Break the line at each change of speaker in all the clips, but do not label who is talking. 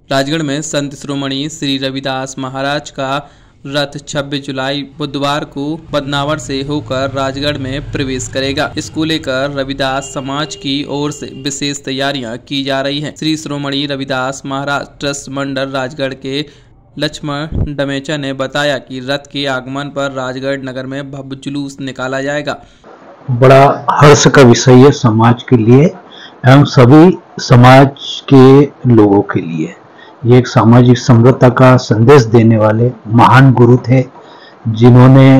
राजगढ़ में संत शिरोमणि श्री रविदास महाराज का रथ 26 जुलाई बुधवार को बदनावर से होकर राजगढ़ में प्रवेश करेगा। इसको लेकर रविदास समाज की ओर से विशेष तैयारियां की जा रही हैं। श्री शिरोमणि रविदास महाराज ट्रस्ट मंडल राजगढ़ के लक्ष्मण डमेचा ने बताया कि रथ के आगमन पर राजगढ़ नगर में भव्य जुलूस निकाला जाएगा।
बड़ा हर्ष का विषय है समाज के लिए एवं सभी समाज के लोगों के लिए। ये एक सामाजिक समरसता का संदेश देने वाले महान गुरु थे, जिन्होंने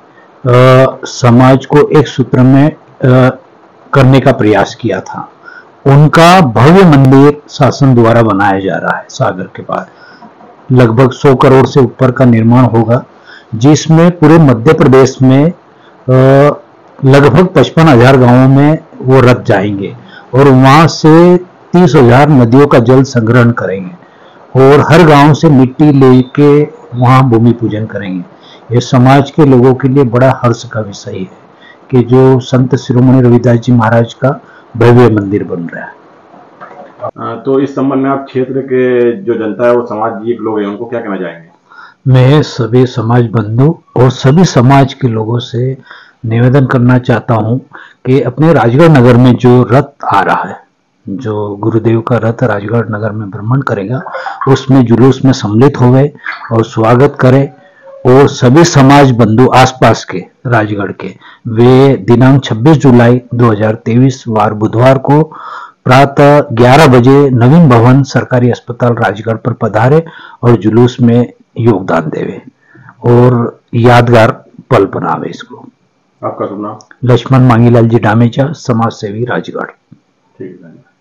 समाज को एक सूत्र में करने का प्रयास किया था। उनका भव्य मंदिर शासन द्वारा बनाया जा रहा है। सागर के पास लगभग 100 करोड़ से ऊपर का निर्माण होगा, जिसमें पूरे मध्य प्रदेश में लगभग 55,000 गांवों में वो रथ जाएंगे और वहां से 30,000 नदियों का जल संग्रहण करेंगे और हर गांव से मिट्टी लेके वहां भूमि पूजन करेंगे। ये समाज के लोगों के लिए बड़ा हर्ष का विषय है कि जो संत शिरोमणि रविदास जी महाराज का भव्य मंदिर बन रहा है।
तो इस संबंध में आप क्षेत्र के जो जनता है, वो सामाजिक लोग हैं, उनको क्या कहना चाहेंगे? मैं
सभी समाज बंधु और सभी समाज के लोगों से निवेदन करना चाहता हूं कि अपने राजगढ़ नगर में जो रथ आ रहा है, जो गुरुदेव का रथ राजगढ़ नगर में भ्रमण करेगा, उसमें जुलूस में सम्मिलित होवे और स्वागत करें। और सभी समाज बंधु आसपास के राजगढ़ के वे दिनांक 26 जुलाई 2023 वार बुधवार को प्रातः 11 बजे नवीन भवन सरकारी अस्पताल राजगढ़ पर पधारे और जुलूस में योगदान देवे और यादगार पल बनावे इसको।
आपका शुभ नाम?
लक्ष्मण मांगीलाल जी डामेचा, समाज सेवी राजगढ़।
ठीक है।